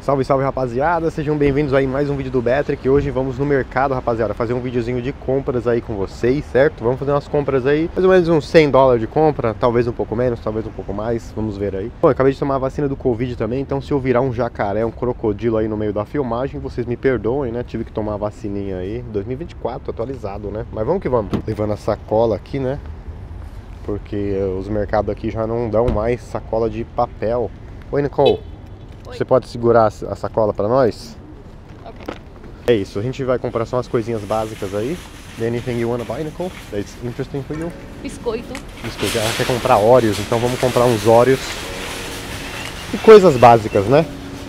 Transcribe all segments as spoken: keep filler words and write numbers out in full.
Salve, salve, rapaziada, sejam bem-vindos aí em mais um vídeo do Betric. Hoje vamos no mercado, rapaziada, fazer um videozinho de compras aí com vocês, certo? Vamos fazer umas compras aí, mais ou menos uns cem dólares de compra, talvez um pouco menos, talvez um pouco mais, vamos ver aí. Bom, eu acabei de tomar a vacina do Covid também, então se eu virar um jacaré, um crocodilo aí no meio da filmagem, vocês me perdoem, né? Tive que tomar a vacininha aí, dois mil e vinte e quatro, atualizado, né? Mas vamos que vamos. Levando a sacola aqui, né? Porque os mercados aqui já não dão mais sacola de papel. Oi, Nicole. Oi. Você pode segurar a sacola para nós? Ok. É isso, a gente vai comprar só umas coisinhas básicas aí. Anything you wanna buy, Nicole? That's interesting for you? Biscoito. Biscoito. Ela quer comprar Oreos, então vamos comprar uns Oreos. E coisas básicas, né?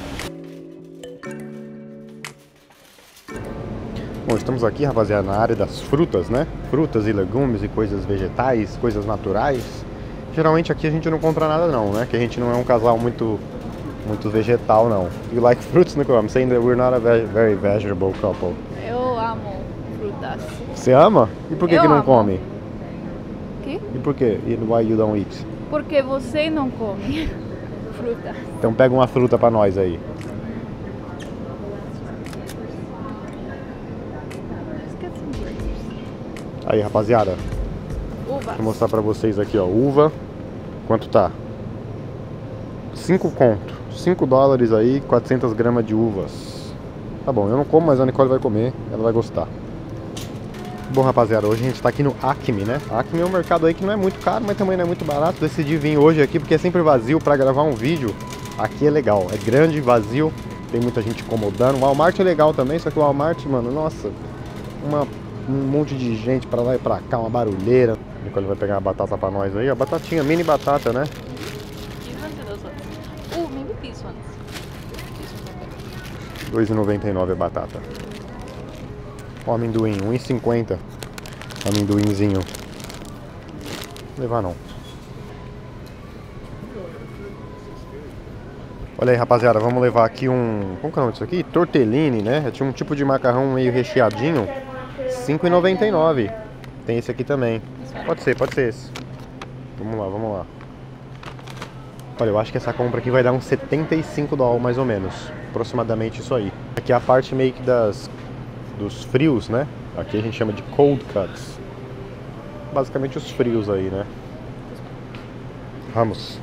Bom, estamos aqui, rapaziada, na área das frutas, né? Frutas e legumes e coisas vegetais, coisas naturais. Geralmente aqui a gente não compra nada não, né? Que a gente não é um casal muito... muito vegetal, não. You like fruits, Nicole? I'm saying that we're not a ve very vegetable couple. Eu amo frutas. Você ama? E por que Eu que não amo. come? Que? E por que? Why you don't eat? Porque você não come frutas. Então pega uma fruta pra nós aí. Aí, rapaziada. Uva. Vou mostrar pra vocês aqui, ó. Uva. Quanto tá? cinco conto. cinco dólares aí, quatrocentas gramas de uvas. Tá bom, eu não como, mas a Nicole vai comer, ela vai gostar. Bom, rapaziada, hoje a gente tá aqui no Acme, né? Acme é um mercado aí que não é muito caro, mas também não é muito barato. Decidi vir hoje aqui porque é sempre vazio pra gravar um vídeo. Aqui é legal, é grande, vazio, tem muita gente incomodando. O Walmart é legal também, só que o Walmart, mano, nossa, uma, um monte de gente pra lá e pra cá, uma barulheira. A Nicole vai pegar uma batata pra nós aí, a batatinha, mini batata, né? dois e noventa e nove a batata. O amendoim, um e cinquenta. Amendoinzinho. Vou levar não. Olha aí, rapaziada, vamos levar aqui um... Como que é o nome disso aqui? Tortellini, né? Tinha um tipo de macarrão meio recheadinho. cinco e noventa e nove. Tem esse aqui também. Pode ser, pode ser esse. Vamos lá, vamos lá. Olha, eu acho que essa compra aqui vai dar uns setenta e cinco dólares mais ou menos. Aproximadamente isso aí. Aqui é a parte meio que das, dos frios, né? Aqui a gente chama de cold cuts. Basicamente os frios aí, né? Vamos.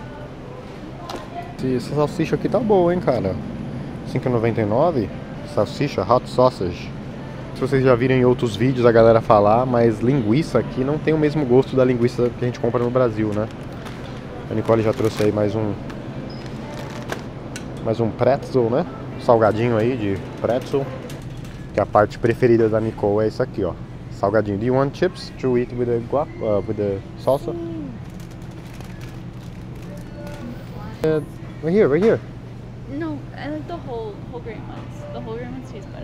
Essa salsicha aqui tá boa, hein, cara? cinco e noventa e nove. Salsicha, hot sausage. Se vocês já viram em outros vídeos a galera falar, mas linguiça aqui não tem o mesmo gosto da linguiça que a gente compra no Brasil, né? A Nicole já trouxe aí mais um mais um pretzel, né? Salgadinho aí de pretzel. Que a parte preferida da Nicole é isso aqui, ó. Salgadinho. Do you want chips to eat with the guac, uh, with the salsa? Uh, right here, right here. No, I like the whole whole grain ones. The whole grain ones taste better.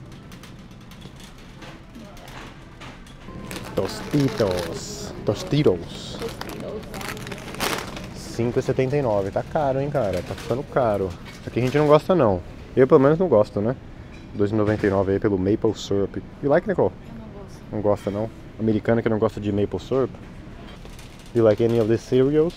Tostitos. Tostitos. cinco e setenta e nove, tá caro, hein, cara, tá ficando caro. Aqui a gente não gosta não, eu pelo menos não gosto, né? dois e noventa e nove aí pelo maple syrup. You like, Nicole? Eu não gosto. Não gosta não? Americana que não gosta de maple syrup? You like any of the cereals?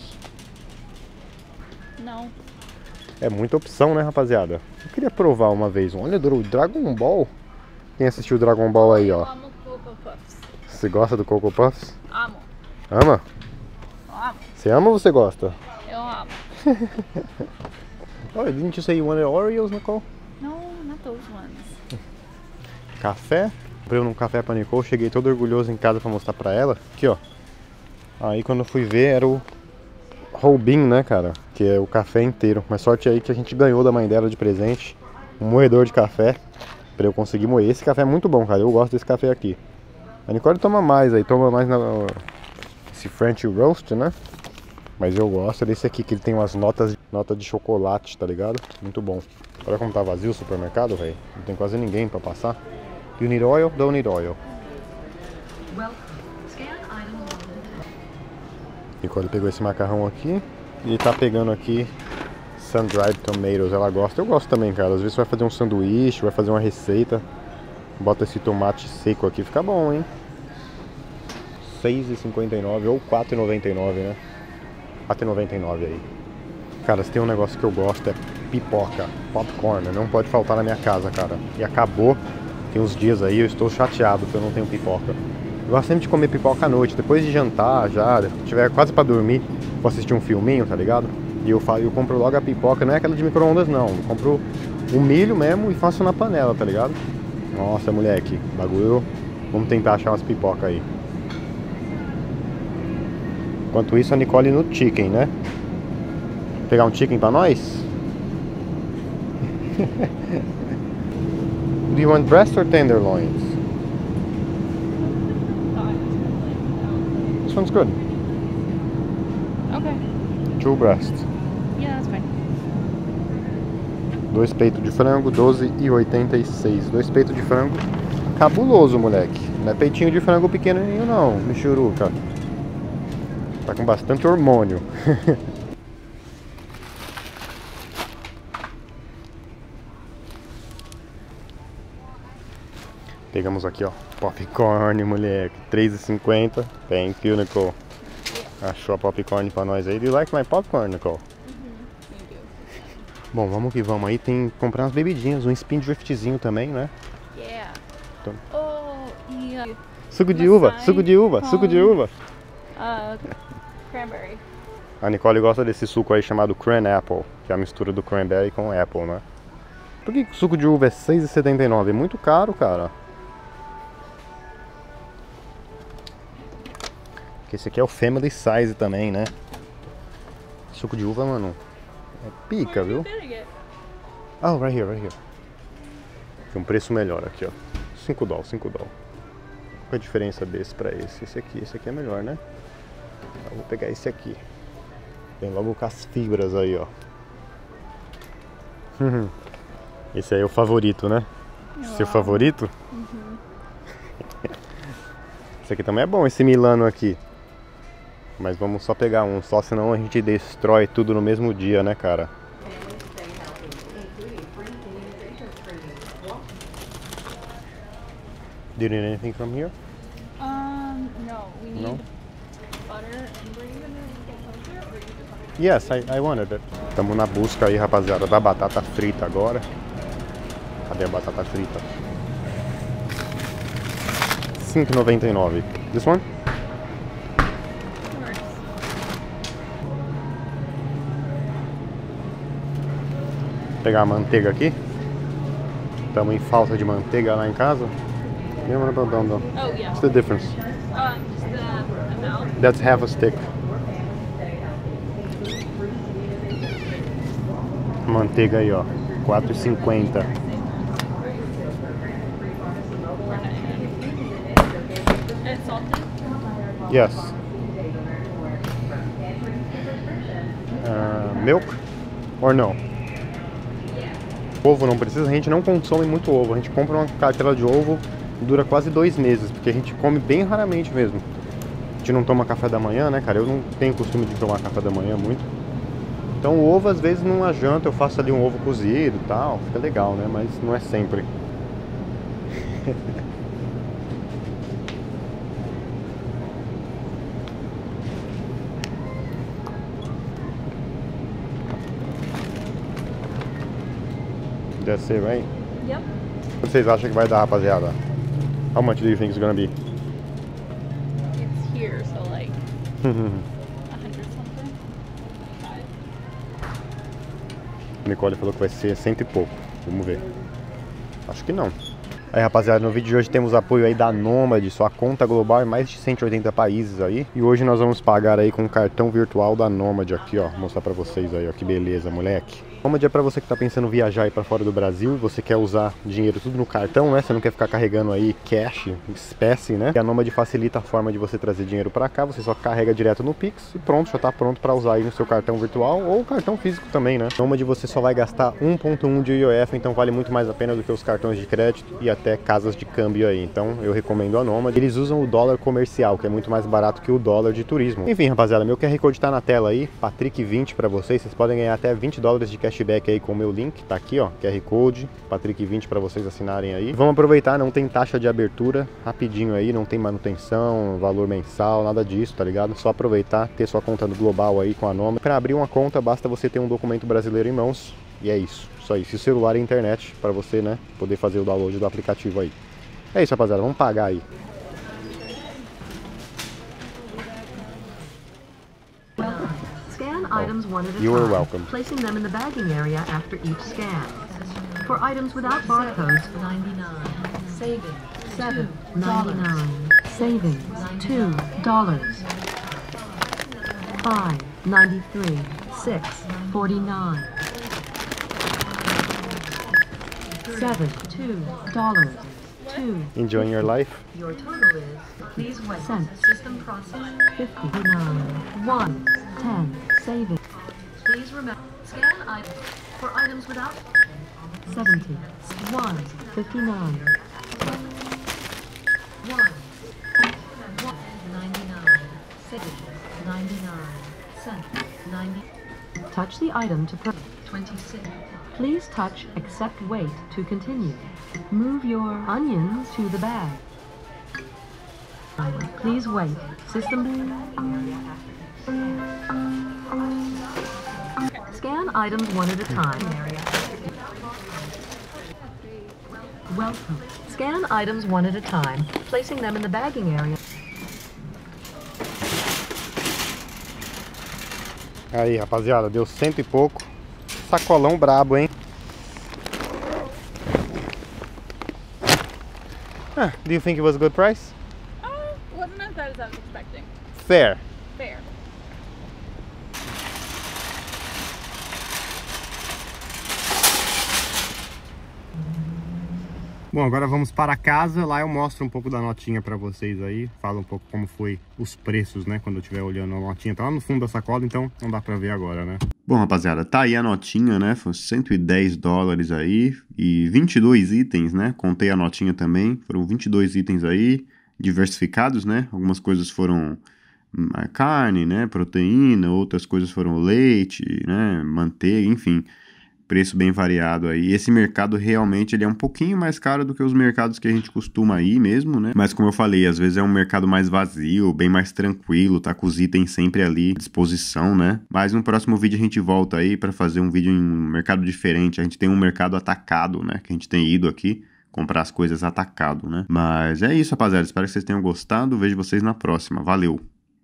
Não. É muita opção, né, rapaziada? Eu queria provar uma vez, olha, Dragon Ball. Quem assistiu Dragon Ball aí, ó? Eu amo Cocoa Puffs. Você gosta do Cocoa Puffs? Amo. Ama? Eu amo. Você ama ou você gosta? Eu amo. Oh, didn't you say you wanted Oreos, Nicole? No, not those ones. Café? Comprei um café pra Nicole, cheguei todo orgulhoso em casa pra mostrar pra ela. Aqui, ó. Aí quando eu fui ver era o whole bean, né, cara? Que é o café inteiro. Mas sorte aí que a gente ganhou da mãe dela de presente um moedor de café pra eu conseguir moer. Esse café é muito bom, cara. Eu gosto desse café aqui. A Nicole toma mais aí, toma mais na... esse French Roast, né? Mas eu gosto desse aqui, que ele tem umas notas nota de chocolate, tá ligado? Muito bom. Olha como tá vazio o supermercado, velho. Não tem quase ninguém pra passar. You need oil? Don't need oil. Nicole pegou esse macarrão aqui e tá pegando aqui sun-dried tomatoes. Ela gosta, eu gosto também, cara. Às vezes você vai fazer um sanduíche, vai fazer uma receita, bota esse tomate seco aqui, fica bom, hein? seis e cinquenta e nove ou quatro e noventa e nove, né? quatro e noventa e nove aí. Cara, se tem um negócio que eu gosto é pipoca, popcorn, não pode faltar na minha casa, cara. E acabou, tem uns dias aí, eu estou chateado que eu não tenho pipoca. Eu gosto sempre de comer pipoca à noite, depois de jantar já, se tiver quase pra dormir, vou assistir um filminho, tá ligado? E eu, faço, eu compro logo a pipoca, não é aquela de micro-ondas não, eu compro o milho mesmo e faço na panela, tá ligado? Nossa, moleque, bagulho, vamos tentar achar umas pipocas aí. Enquanto isso, a Nicole no chicken, né? Pegar um chicken pra nós? Do you want breast or tenderloins? This one's good. Okay. Two breasts. Yeah, that's fine. Dois peitos de frango, doze e oitenta e seis. Dois peitos de frango. Cabuloso, moleque. Não é peitinho de frango pequenininho não, michuruca. Tá com bastante hormônio. Pegamos aqui, ó, popcorn, moleque, três e cinquenta. Thank you, Nicole. Achou a popcorn pra nós aí. Do you like my popcorn, Nicole? Mm-hmm. Bom, vamos que vamos aí. Tem que comprar umas bebidinhas, um spin driftzinho também, né? Yeah. Então. Oh, yeah. Suco de uva, suco de uva, suco de uva. Uh, cranberry. A Nicole gosta desse suco aí chamado Cran Apple, que é a mistura do cranberry com apple, né? Por que o suco de uva é seis e setenta e nove? É muito caro, cara. Porque esse aqui é o family size também, né? Suco de uva, mano, é pica, viu? Oh, right here, right here. Tem um preço melhor aqui, ó. cinco dólares, cinco dólares. Qual a diferença desse pra esse? Esse aqui, esse aqui é melhor, né? Eu vou pegar esse aqui. Tem logo com as fibras aí, ó. Esse aí é o favorito, né? Uau. Seu favorito? Uhum. Esse aqui também é bom, esse Milano aqui. Mas vamos só pegar um, só senão a gente destrói tudo no mesmo dia, né, cara? Do you need anything from here? Um, no, we need No? butter and were you gonna get butter or you just wanted Yes, I, I wanted it. Estamos na busca aí, rapaziada, da batata frita agora. Cadê a batata frita? cinco e noventa e nove. This one? Vou pegar a manteiga aqui. Estamos em falta de manteiga lá em casa. Não, não, não, não. Oh, yeah. What's the difference? Um, just the amount. That's half a stick. Manteiga aí, ó, quatro e cinquenta. And salted? Yes. Uh, milk or no? Ovo não precisa, a gente não consome muito ovo. A gente compra uma cartela de ovo, dura quase dois meses, porque a gente come bem raramente mesmo. A gente não toma café da manhã, né, cara? Eu não tenho costume de tomar café da manhã muito. Então o ovo, às vezes, numa janta eu faço ali um ovo cozido e tal. Fica legal, né? Mas não é sempre. That's it, right? Yep. Quanto vocês acham que vai dar, rapaziada? How much do you think it's gonna be? It's here, so like a hundred something. A Nicole falou que vai ser cento e pouco. Vamos ver. Acho que não. Aí, rapaziada, no vídeo de hoje temos apoio aí da Nomad, sua conta global em mais de cento e oitenta países aí. E hoje nós vamos pagar aí com o cartão virtual da Nomad aqui, ó. Vou mostrar pra vocês aí, ó, que beleza, moleque. Nomad é pra você que tá pensando em viajar aí pra fora do Brasil, você quer usar dinheiro tudo no cartão, né? Você não quer ficar carregando aí cash, espécie, né? E a Nomad facilita a forma de você trazer dinheiro pra cá, você só carrega direto no Pix e pronto, já tá pronto pra usar aí no seu cartão virtual ou cartão físico também, né? Nomad você só vai gastar um ponto um de I O F, então vale muito mais a pena do que os cartões de crédito e até casas de câmbio aí. Então eu recomendo a Nomad. Eles usam o dólar comercial, que é muito mais barato que o dólar de turismo. Enfim, rapaziada, meu Q R Code tá na tela aí, Patrick vinte pra vocês. Vocês podem ganhar até vinte dólares de cashback aí com o meu link, tá aqui, ó, Q R Code, Patrick vinte pra vocês assinarem aí. Vamos aproveitar, não tem taxa de abertura, rapidinho aí, não tem manutenção, valor mensal, nada disso, tá ligado? Só aproveitar, ter sua conta no global aí com a Nomad. Pra abrir uma conta, basta você ter um documento brasileiro em mãos E é isso, só isso. E o celular e a internet para você, né, poder fazer o download do aplicativo aí. É isso, rapaziada, vamos pagar aí. Scan items one at a You are time, welcome. placing them in the bagging area after each scan. For items without barcodes, ninety-nine. Savings. seven two ninety-nine. Savings, two dollars. Five ninety-three. Six forty-nine. Seven two dollars. Two. Enjoying your life? Your total is, please wait. Cents. System processing. Fifty-nine. One. Ten. Savings. Please remember, scan items. For items without, Seventy. One. Fifty-nine. one. one. ninety-nine. Savings. ninety-nine. Cents. ninety. Touch the item to put. twenty-six. Please touch accept weight to continue. Move your onions to the bag. Please wait. System. Scan items one at a time. Welcome. Scan items one at a time, placing them in the bagging area. Aí, rapaziada, deu cento e pouco. Sacolão brabo, hein? Ah, do you think it was a good price? Uh, wasn't as bad as I was expecting. Fair. Fair. Bom, agora vamos para casa. Lá eu mostro um pouco da notinha pra vocês aí. Falo um pouco como foi os preços, né? Quando eu estiver olhando a notinha. Tá lá no fundo da sacola, então não dá pra ver agora, né? Bom, rapaziada, tá aí a notinha, né? Foi cento e dez dólares aí. E vinte e dois itens, né? Contei a notinha também. Foram vinte e dois itens aí. Diversificados, né? Algumas coisas foram carne, né? Proteína. Outras coisas foram leite, né? Manteiga, enfim. Preço bem variado aí. Esse mercado realmente ele é um pouquinho mais caro do que os mercados que a gente costuma ir mesmo, né? Mas como eu falei, às vezes é um mercado mais vazio, bem mais tranquilo, tá com os itens sempre ali à disposição, né? Mas no próximo vídeo a gente volta aí para fazer um vídeo em um mercado diferente. A gente tem um mercado atacado, né? Que a gente tem ido aqui comprar as coisas atacado, né? Mas é isso, rapaziada. Espero que vocês tenham gostado. Vejo vocês na próxima. Valeu!